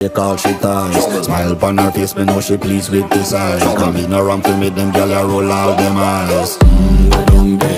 Take all she ties. Smile upon her face, me know she pleased with this eye. Come in around to meet them, girl, I roll out them eyes. Go down there.